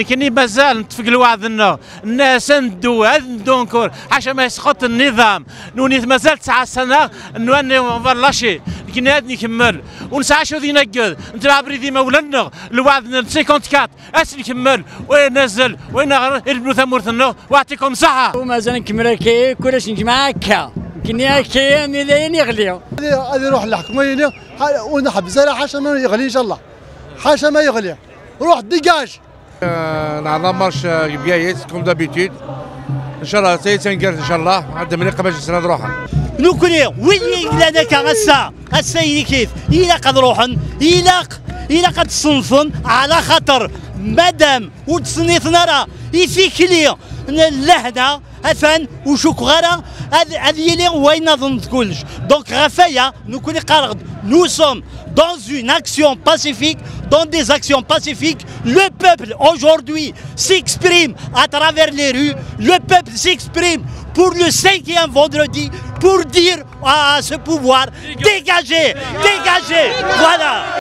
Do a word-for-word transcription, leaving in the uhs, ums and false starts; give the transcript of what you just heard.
لكني مازال نتفق الوعدنا الناس ندو ندونكور حاشا ما يسقط النظام نونيت مازال تسعة سنه نواني فلاشي لكن هاد نكمل ونسعى شو ذي نقد نتبع بريدي مولنا الوعد خمسة وخمسين اس نكمل وين نزل وين البنو ثمورتنا واعطيكم صحه ومازال نكمل كي كلش نجمع هكا كني هكا ميدان يغلي هذه روح الحكومه ونحب زرع حاشا ما يغلي ان شاء الله حاشا ما يغلي روح ديجاج نعم مارش بيايت كوم دابيتود ان شاء الله سيتنقرت ان شاء الله عاد من قبل سنه نروحها نكوني وين لنا كغسا هسا كيف إلا قد روحن إلا إلا قد صنفن على خاطر مادام وتصنيفنا راه يفيكلي اللهنا أفن وشوك غيره هذه اللي وين نظن كلش دونك غفايا نكوني قارغد nous sommes dans une action pacifique, dans des actions pacifiques. Le peuple aujourd'hui s'exprime à travers les rues. Le peuple s'exprime pour le cinquième vendredi pour dire à ce pouvoir dégagez, dégagez, voilà.